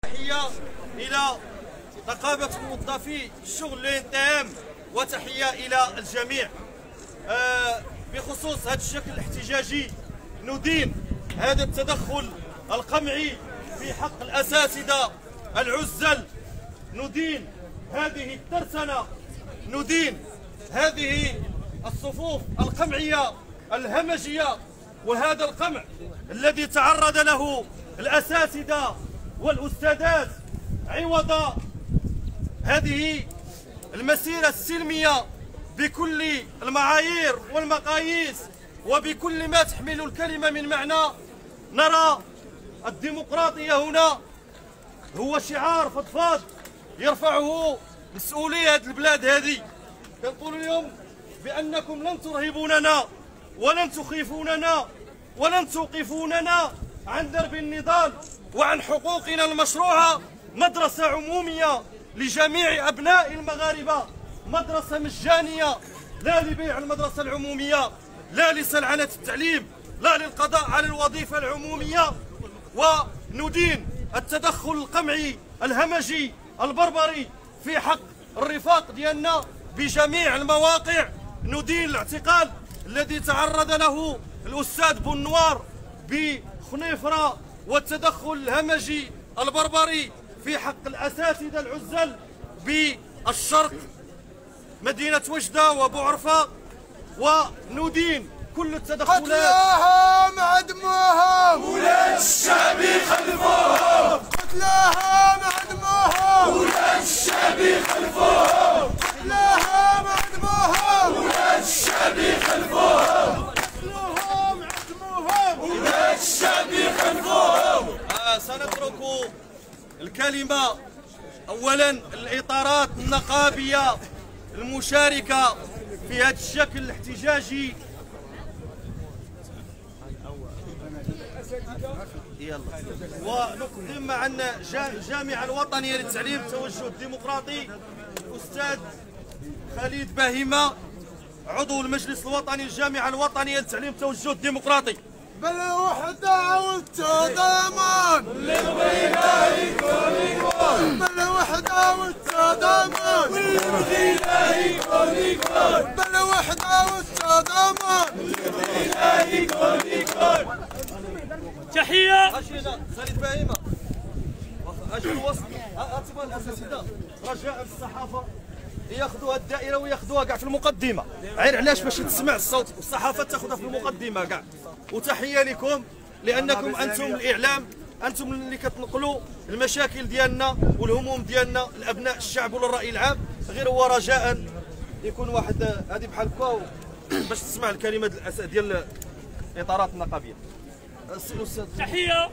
تحية إلى نقابة موظفي الشغل الانتام وتحية إلى الجميع. بخصوص هذا الشكل الاحتجاجي ندين هذا التدخل القمعي في حق الأساتذة العزل، ندين هذه الترسنة، ندين هذه الصفوف القمعية الهمجية وهذا القمع الذي تعرض له الأساتذة والأستاذات عوض هذه المسيرة السلمية بكل المعايير والمقاييس وبكل ما تحمل الكلمة من معنى. نرى الديمقراطية هنا هو شعار فضفاض يرفعه مسؤولي هذه البلاد هذه. كنقول اليوم بأنكم لن ترهبوننا ولن تخيفوننا ولن توقفوننا عن درب النضال وعن حقوقنا المشروعة. مدرسة عمومية لجميع أبناء المغاربة، مدرسة مجانية، لا لبيع المدرسة العمومية، لا لسلعنة التعليم، لا للقضاء على الوظيفة العمومية. وندين التدخل القمعي الهمجي البربري في حق الرفاق ديالنا بجميع المواقع. ندين الاعتقال الذي تعرض له الأستاذ بونوار بخنيفرة والتدخل الهمجي البربري في حق الأساتذة العزل بالشرق مدينة وجدة وبوعرفة. وندين كل التدخلات قتلاهم عدموهم ولاد الشعب خلفوهم، قتلاهم عدموهم ولاد الشعب خلفوهم، قتلاهم عدموهم ولاد الشعب خلفوهم، قتلوهم عدموهم ولاد الشعب خلفوهم. سنترك الكلمة أولا الإطارات النقابية المشاركة في هذا الشكل الاحتجاجي. ونقدم معنا الجامعة الوطنية للتعليم التوجه الديمقراطي الأستاذ خالد باهمة عضو المجلس الوطني للجامعة الوطنية للتعليم التوجه الديمقراطي. بالوحدة والتضامن بالوحدة يكون يكون، بالوحدة والتضامن بالوحدة يكون يكون، بالوحدة والتضامن بالوحدة يكون يكون. تحية خالد باهمة أجل الوسط أطفال الأساتذة رجاء الصحافة ياخذوها الدائرة وياخذوها كاع في المقدمة، غير علاش باش تسمع الصوت، الصحافة تاخذها في المقدمة كاع. وتحية لكم لأنكم أنتم الإعلام، أنتم اللي كتنقلوا المشاكل ديالنا والهموم ديالنا لأبناء الشعب وللرأي العام. غير هو رجاء يكون واحد هذه بحال هكا باش تسمع الكلمة ديال الإطارات النقابية. تحية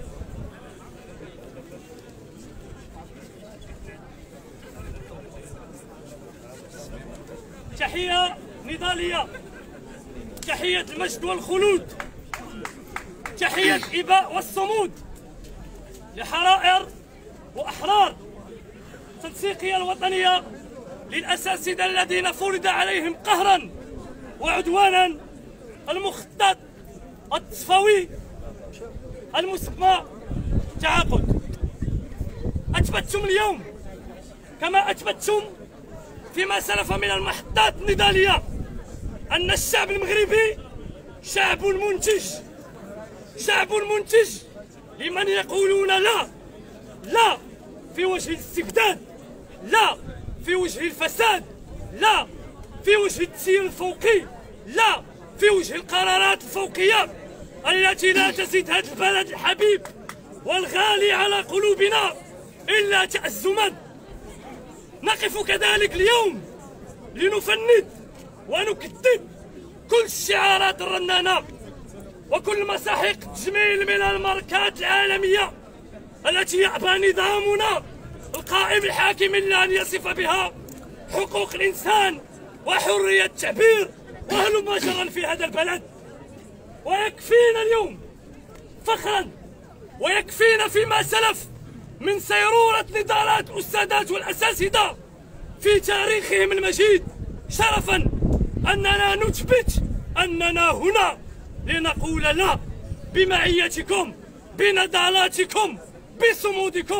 تحية نضالية، تحية المجد والخلود، تحية الإباء والصمود لحرائر وأحرار تنسيقية الوطنية للأساتذة الذين فرض عليهم قهرا وعدوانا المخطط التصفوي المسمى تعاقد. أثبتتم اليوم كما أثبتتم فيما سلف من المحطات النضالية أن الشعب المغربي شعب منتج، شعب منتج لمن يقولون لا، لا في وجه الاستبداد، لا في وجه الفساد، لا في وجه التسيير الفوقي، لا في وجه القرارات الفوقية التي لا تزيد هذا البلد الحبيب والغالي على قلوبنا إلا تأزما. نقف كذلك اليوم لنفند ونكذب كل الشعارات الرنانة وكل مساحيق التجميل من الماركات العالمية التي يأبى نظامنا القائم الحاكم إلا أن يصف بها حقوق الإنسان وحرية التعبير وهلم جرا في هذا البلد. ويكفينا اليوم فخرا ويكفينا فيما سلف من سيرورة نضالات الأستاذات والأساتذة في تاريخهم المجيد شرفا أننا نثبت أننا هنا لنقول لا بمعيتكم، بنضالاتكم، بصمودكم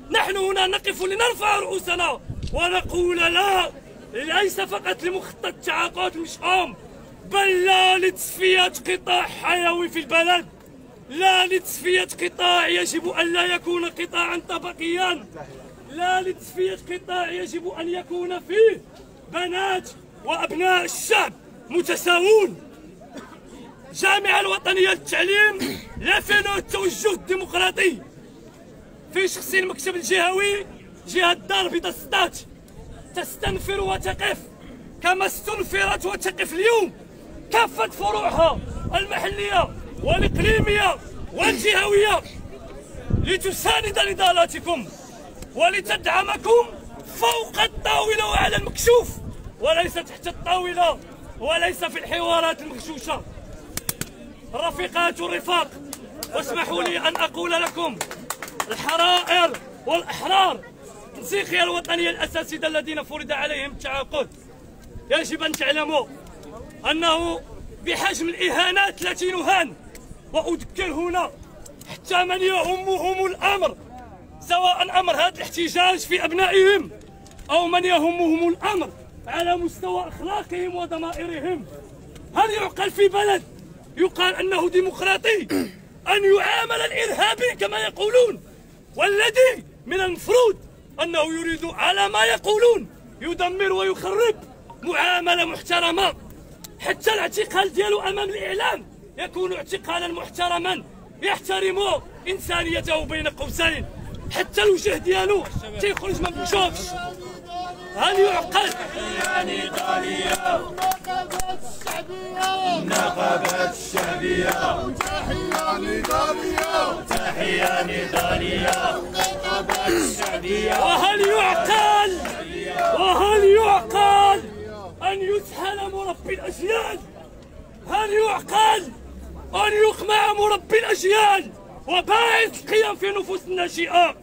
نحن هنا نقف لنرفع رؤوسنا ونقول لا، ليس فقط لمخطط تعاقد مشؤوم، بل لا لتصفية قطاع حيوي في البلد، لا لتصفية قطاع يجب أن لا يكون قطاعا طبقيا، لا لتصفية قطاع يجب أن يكون فيه بنات وأبناء الشعب متساوون. الجامعة الوطنية للتعليم لا فينا التوجه الديمقراطي في شخص المكتب الجهوي جهة الدار البيضاء 16 تستنفر وتقف كما استنفرت وتقف اليوم كافة فروعها المحلية والإقليمية والجهوية لتساند نضالاتكم ولتدعمكم فوق الطاولة وعلى المكشوف وليس تحت الطاولة وليس في الحوارات المغشوشة. الرفيقات والرفاق، واسمحوا لي أن أقول لكم الحرائر والأحرار التنسيقية الوطنية الأساسية الذين فرض عليهم التعاقد، يجب أن تعلموا أنه بحجم الإهانات التي نهان، وأذكر هنا حتى من يهمهم الأمر سواء أمر هذا الاحتجاج في أبنائهم أو من يهمهم الأمر على مستوى أخلاقهم وضمائرهم، هل يعقل في بلد يقال أنه ديمقراطي أن يعامل الإرهابي كما يقولون، والذي من المفروض أنه يريد على ما يقولون يدمر ويخرب معاملة محترمة، حتى الاعتقال ديالو أمام الإعلام يكون اعتقالا محترما يحترم إنسانيته بين قوسين، حتى الوجه ديالو تيخرج ما بنشوفش. هل يعقل؟ النقابات الشعبية تحية نضالية، تحية نضالية النقابات الشعبية. وهل يعقل أن يسحل مربي الأجيال؟ هل يعقل أن يقمع مربي الأجيال وباعث القيم في نفوس الناشئة؟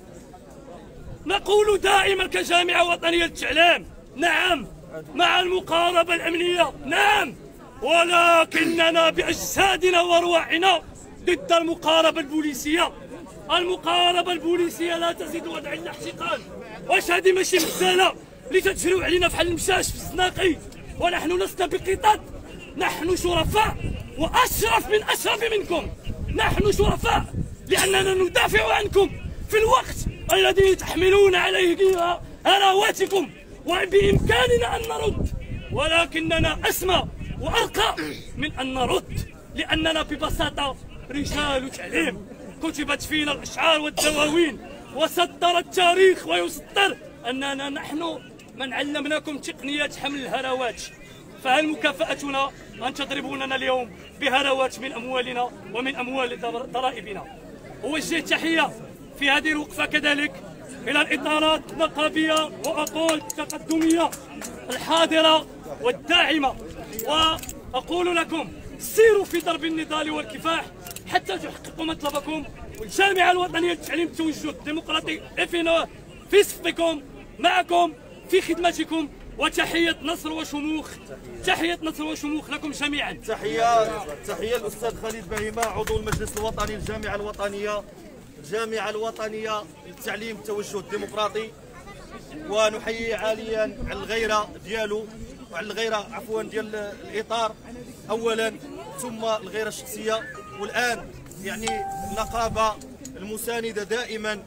نقول دائما كجامعة وطنية للتعليم نعم مع المقاربة الأمنية، نعم، ولكننا بأجسادنا وأرواحنا ضد المقاربة البوليسية. المقاربة البوليسية لا تزيد وضع إلا احتقان. واش هذه ماشي مسألة لتجروا علينا بحال المشاش في الزناقي؟ ونحن لسنا بقطط، نحن شرفاء وأشرف من أشرف منكم. نحن شرفاء لأننا ندافع عنكم في الوقت الذي تحملون عليه هراواتكم، وبإمكاننا أن نرد، ولكننا أسمى وأرقى من أن نرد، لأننا ببساطة رجال تعليم. كتبت فينا الأشعار والدواوين وسطر التاريخ ويسطر أننا نحن من علمناكم تقنيات حمل الهراوات، فهل مكافأتنا أن تضربوننا اليوم بهراوات من أموالنا ومن أموال ضرائبنا؟ أوجه تحية في هذه الوقفة كذلك إلى الإطارات النقابية وأقول التقدمية الحاضرة والداعمة، وأقول لكم سيروا في درب النضال والكفاح حتى تحققوا مطلبكم. والجامعة الوطنية للتعليم التوجه الديمقراطي في صفكم معكم في خدمتكم. وتحية نصر وشموخ، تحية نصر وشموخ لكم جميعا. تحية الأستاذ خالد بهيمة عضو المجلس الوطني للجامعة الوطنية، الجامعة الوطنية للتعليم التوجه الديمقراطي، ونحيي عاليا على الغيرة ديالو وعلى الغيرة عفوا ديال الإطار أولا ثم الغيرة الشخصية، والآن يعني النقابة المساندة دائما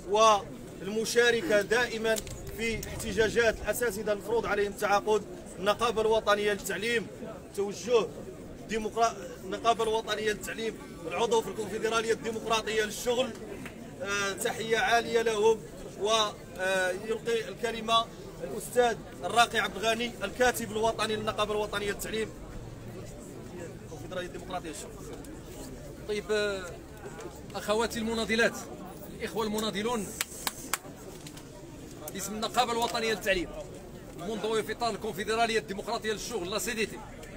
والمشاركة دائما في احتجاجات الأساتذة المفروض عليهم التعاقد. النقابة الوطنية للتعليم توجه النقابة الوطنية للتعليم العضو في الكونفدرالية الديمقراطية للشغل، تحية عالية لهم. ويلقي الكلمة الأستاذ الراقي عبد الغني الكاتب الوطني للنقابة الوطنية للتعليم الكونفدرالية الديمقراطية للشغل. طيب أخواتي المناضلات، الإخوة المناضلون، باسم النقابة الوطنية للتعليم منضوية في إطار الكونفدرالية الديمقراطية للشغل لا CDT،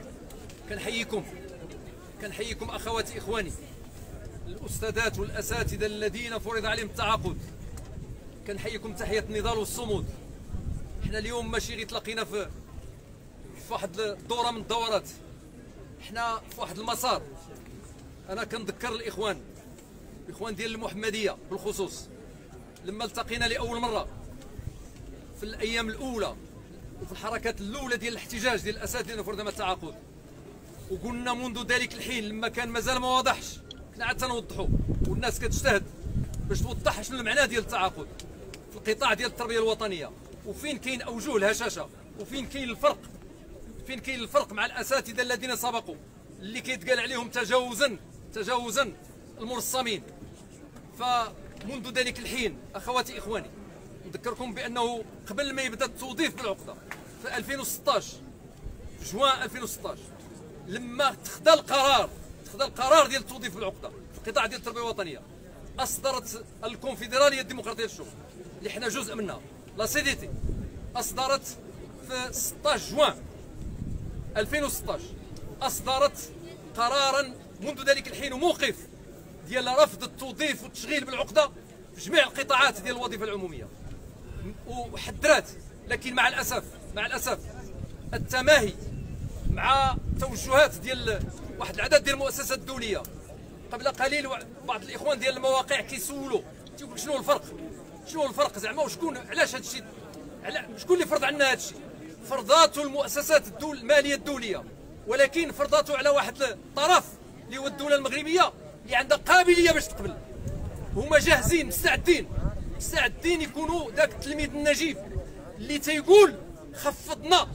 كنحييكم أخواتي إخواني الأستاذات والأساتذة الذين فرض عليهم التعاقد، كنحييكم تحية النضال والصمود. حنا اليوم ماشي غير تلاقينا في واحد الدورة من الدورات، حنا في واحد المسار. أنا كنذكر الإخوان ديال المحمدية بالخصوص، لما التقينا لاول مره في الايام الاولى وفي الحركات الاولى ديال الاحتجاج ديال الاساتذه في مدام التعاقد، وقلنا منذ ذلك الحين لما كان مازال ما واضحش كنا عاد تنوضحوا والناس كتجتهد باش توضح شنو المعنى ديال التعاقد في القطاع ديال التربيه الوطنيه، وفين كاين اوجه الهشاشه، وفين كاين الفرق، فين كاين الفرق مع الاساتذه الذين سبقوا اللي كيتقال عليهم تجاوزا المرسمين. فمنذ ذلك الحين اخواتي اخواني نذكركم بانه قبل ما يبدا التوظيف بالعقده في 2016 في جوان 2016 لما تخذ القرار ديال التوظيف بالعقده في القطاع ديال التربيه الوطنيه، اصدرت الكونفدراليه الديمقراطيه للشغل اللي حنا جزء منها لا سي دي تي، اصدرت في 16 جوان 2016 اصدرت قرارا منذ ذلك الحين وموقف ديال رفض التوظيف والتشغيل بالعقده في جميع القطاعات ديال الوظيفه العموميه، وحذرات. لكن مع الاسف التماهي مع توجهات ديال واحد العدد ديال المؤسسات الدوليه. قبل قليل بعض الاخوان ديال المواقع كيسولوا تيقول شنو الفرق زعما وشكون علاش هذا الشيء، شكون اللي فرض عنا هذا الشيء؟ فرضاته المؤسسات الماليه الدوليه، ولكن فرضاته على واحد الطرف اللي هو الدوله المغربيه اللي عندها قابليه باش تقبل. هما جاهزين مستعدين يكونوا ذاك التلميذ النجيب اللي تيقول خفضنا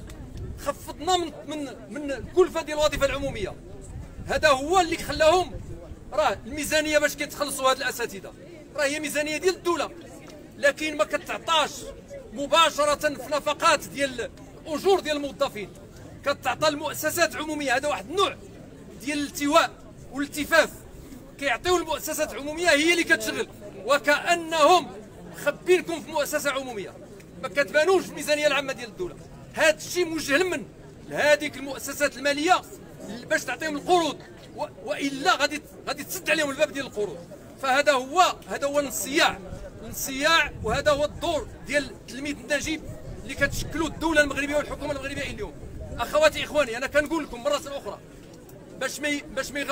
من الكلفه ديال الوظيفه العموميه. هذا هو اللي خلاهم، راه الميزانيه باش كيتخلصوا هاد الاساتذه راه هي ميزانيه ديال الدوله، لكن ما كتعطاش مباشره في نفقات ديال الاجور ديال الموظفين، كتعطى المؤسسات العموميه. هذا واحد النوع ديال الالتواء والالتفاف، كيعطيو المؤسسات العموميه هي اللي كتشغل، وكانهم مخبينكم في مؤسسه عموميه ما كتبانوش في الميزانيه العامه ديال الدوله. هذا الشيء موجه من لهذيك المؤسسات الماليه باش تعطيهم القروض، والا غادي تسد عليهم الباب ديال القروض. فهذا هو الانصياع، وهذا هو الدور ديال التلميذ النجيب اللي كتشكلوا الدوله المغربيه والحكومه المغربيه اليوم. اخواتي اخواني، انا كنقول لكم مره اخرى باش ما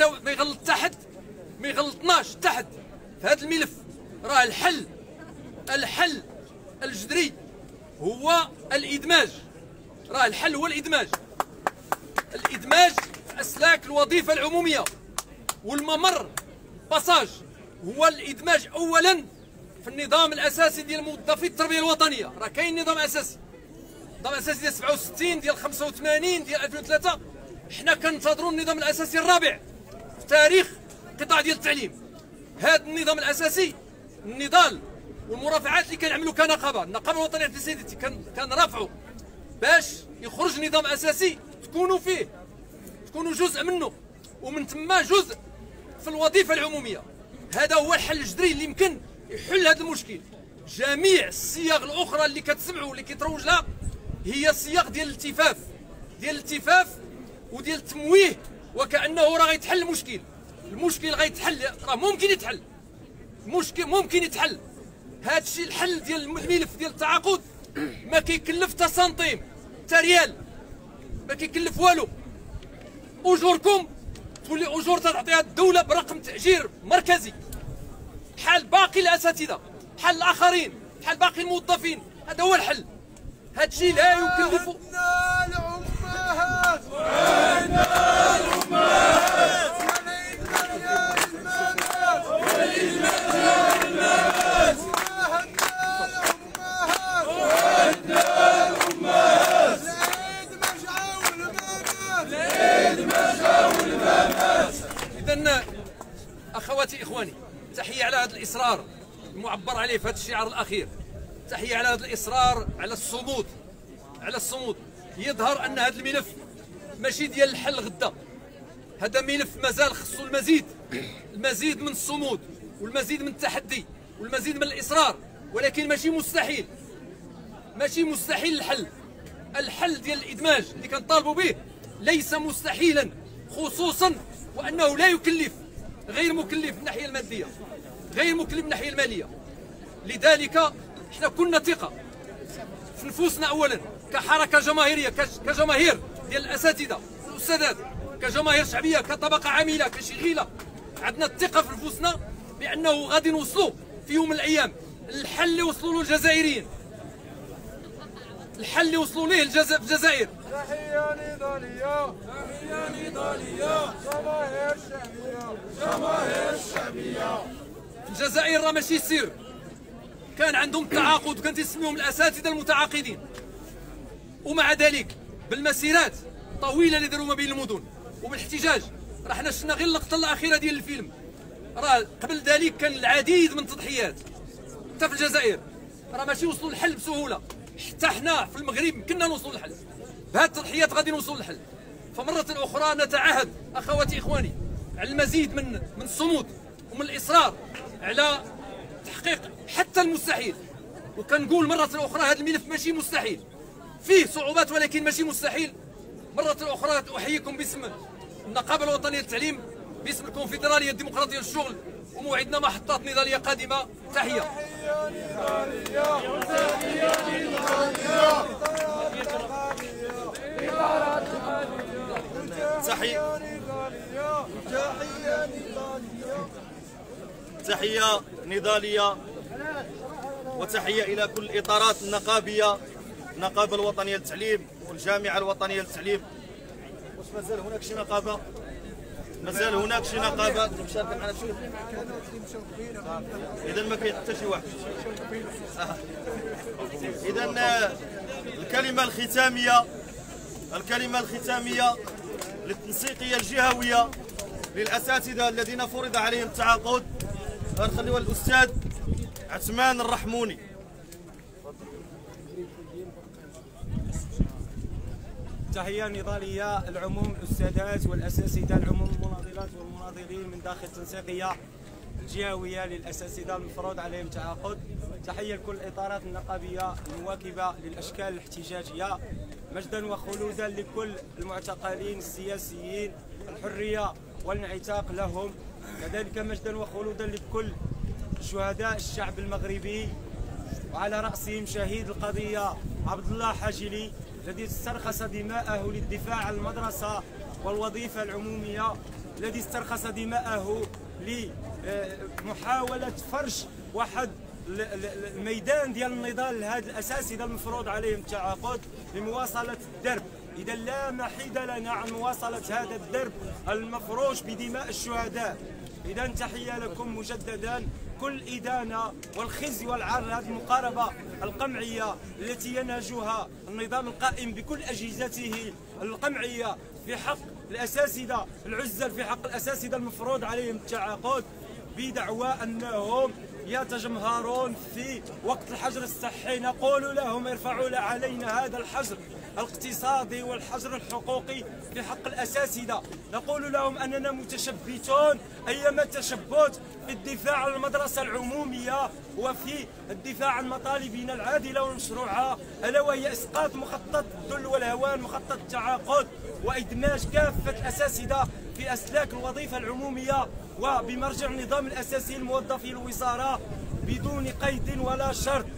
يغلطناش تحت في هذا الملف. راه الحل الجذري هو الادماج. راه الحل هو الادماج في اسلاك الوظيفه العموميه، والممر باساج هو الادماج اولا في النظام الاساسي ديال موظفي التربيه الوطنيه. راه كاين نظام اساسي ديال 67 ديال 85 ديال 2003. حنا كننتظروا النظام الاساسي الرابع في تاريخ القطاع ديال التعليم. هذا النظام الاساسي النضال والمرافعات اللي كنعملوا كنقابه، النقابه الوطنيه في سيدتي كنرافعوا باش يخرج نظام اساسي تكونوا فيه، تكونوا جزء منه، ومن ثم جزء في الوظيفه العموميه. هذا هو الحل الجذري اللي يمكن يحل هذا المشكل. جميع الصياغ الاخرى اللي كتسمعوا اللي كيتروج لها هي صياغ ديال الالتفاف وديال التمويه، وكانه راه غيتحل المشكل غيتحل. راه ممكن يتحل هذا الشيء. الحل ديال الملف ديال التعاقد ما كيكلف حتى سنتيم حتى ريال، ما كيكلف والو. اجوركم تولي اجور تعطيها الدوله برقم تاجير مركزي بحال باقي الاساتذه، بحال الاخرين، بحال باقي الموظفين. هذا هو الحل. هذا الشيء لا يكلف. إذن أخواتي إخواني، تحية على هذا الإصرار المعبر عليه في هذا الشعار الأخير، تحية على هذا الإصرار على الصمود. يظهر أن هذا الملف ماشي ديال الحل غدا، هذا ملف مازال خصو المزيد من الصمود والمزيد من التحدي والمزيد من الإصرار، ولكن ماشي مستحيل الحل ديال الإدماج اللي كنطالبوا به ليس مستحيلا، خصوصا وأنه لا يكلف، غير مكلف من الناحية المادية، غير مكلف من الناحية المالية. لذلك احنا كنا ثقة في نفوسنا أولا كحركة جماهيرية، كجماهير ديال الأساتذة والأستاذات، كجماهير شعبية، كطبقة عاملة، كشغيلة. عندنا الثقة في نفوسنا بأنه غادي نوصلوا في يوم من الأيام الحل اللي وصلوا له الجزائريين، الحل اللي وصلوا ليه الجزائر. تحية نضالية، تحية نضالية، جماهير الشعبية، جماهير الشعبية. الجزائر راه ماشي سير، كان عندهم التعاقد وكان تسميهم الاساتذه المتعاقدين، ومع ذلك بالمسيرات طويله اللي داروا ما بين المدن وبالاحتجاج. راه حنا شفنا غير اللقطه الاخيره ديال الفيلم، راه قبل ذلك كان العديد من التضحيات حتى في الجزائر، راه ماشي وصلوا للحل بسهوله. حتى حنا في المغرب كنا نوصلوا للحل، بهذه التضحيات غادي نوصلوا للحل. فمره اخرى نتعهد اخواتي اخواني على المزيد من الصمود ومن الاصرار على تحقيق حتى المستحيل. وكنقول مرة أخرى هذا الملف ماشي مستحيل، فيه صعوبات ولكن ماشي مستحيل. مرة أخرى أحييكم باسم النقابة الوطنية للتعليم، باسم الكونفدرالية الديمقراطية للشغل، وموعدنا محطات نضالية قادمة. تحية. تحية نضالية وتحية إلى كل الإطارات النقابية، النقابة الوطنية للتعليم والجامعة الوطنية للتعليم. واش مازال هناك شي نقابة؟ مازال هناك شي نقابة مشاركة معنا شوف؟ إذا ما كاين حتى شي واحد. إذا الكلمة الختامية للتنسيقية الجهوية للأساتذة الذين فرض عليهم التعاقد غنخليوها للأستاذ عثمان الرحموني. تحية نضالية العموم الأستاذات والأساتذة، العموم المناضلات والمناضلين من داخل التنسيقية الجهوية للأساتذة المفروض عليهم تعاقد. تحية لكل الإطارات النقابية المواكبة للأشكال الاحتجاجية. مجدا وخلودا لكل المعتقلين السياسيين، الحرية والانعتاق لهم. كذلك مجدا وخلودا لكل شهداء الشعب المغربي، وعلى رأسهم شهيد القضية عبد الله حاجلي الذي استرخص دماءه للدفاع عن المدرسة والوظيفة العمومية، الذي استرخص دماءه لمحاولة فرش واحد الميدان ديال النضال لهذا الأساتذة المفروض عليهم التعاقد لمواصلة الدرب. إذا لا محيد لنا عن مواصلة هذا الدرب المفروش بدماء الشهداء. إذا تحية لكم مجددا، كل إدانة والخزي والعار لهذه المقاربة القمعية التي ينهجها النظام القائم بكل أجهزته القمعية في حق الأساتذة العزل، في حق الأساتذة المفروض عليهم التعاقد، بدعوى أنهم يتجمهرون في وقت الحجر الصحي. نقول لهم ارفعوا علينا هذا الحجر الاقتصادي والحجر الحقوقي في حق الأساتذة. نقول لهم أننا متشبتون أيما التشبت في الدفاع عن المدرسة العمومية وفي الدفاع عن مطالبنا العادلة والمشروعة، ألا وهي إسقاط مخطط الذل والهوان، مخطط التعاقد، وإدماج كافة الأساتذة في أسلاك الوظيفة العمومية وبمرجع النظام الأساسي لموظفي الوزارة بدون قيد ولا شرط.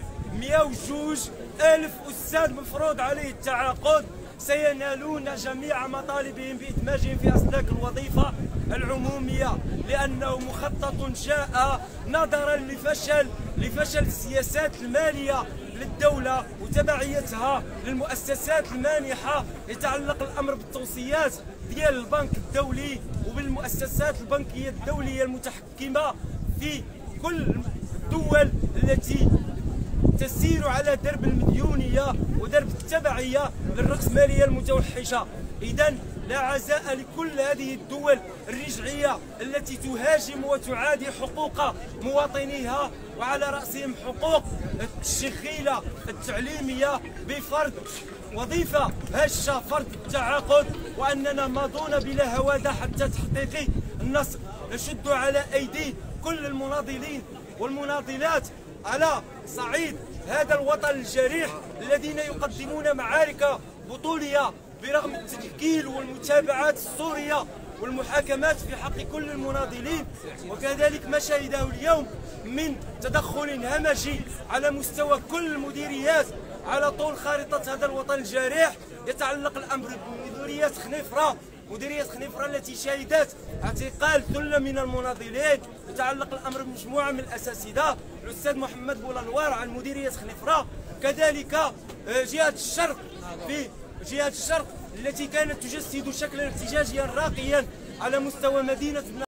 102,000 أستاذ مفروض عليه التعاقد سينالون جميع مطالبهم بإدماجهم في أسلاك الوظيفة العمومية، لأنه مخطط جاء نظرا لفشل السياسات المالية للدولة وتبعيتها للمؤسسات المانحة. يتعلق الأمر بالتوصيات ديال البنك الدولي وبالمؤسسات البنكية الدولية المتحكمة في كل الدول التي تسير على درب المديونية ودرب التبعية للرأسمالية المتوحشة. إذا لا عزاء لكل هذه الدول الرجعية التي تهاجم وتعادي حقوق مواطنيها، وعلى رأسهم حقوق الشخيلة التعليمية بفرض وظيفة هشة، فرض التعاقد، وأننا ماضون بلا هوادة حتى تحقيق النصر. نشد على أيدي كل المناضلين والمناضلات على صعيد هذا الوطن الجريح الذين يقدمون معارك بطولية برغم التشكيل والمتابعات السورية والمحاكمات في حق كل المناضلين، وكذلك ما شهده اليوم من تدخل همجي على مستوى كل المديريات على طول خارطة هذا الوطن الجريح. يتعلق الأمر بمديرية خنيفرة مديرية خنيفرة التي شهدت اعتقال ثلة من المناضلين. يتعلق الأمر بمجموعة من الأساتذة، الأستاذ محمد بولانوار عن مديرية خنيفرة، كذلك جهة الشرق في جهة الشرق التي كانت تجسد شكلا احتجاجيا راقيا على مستوى مدينة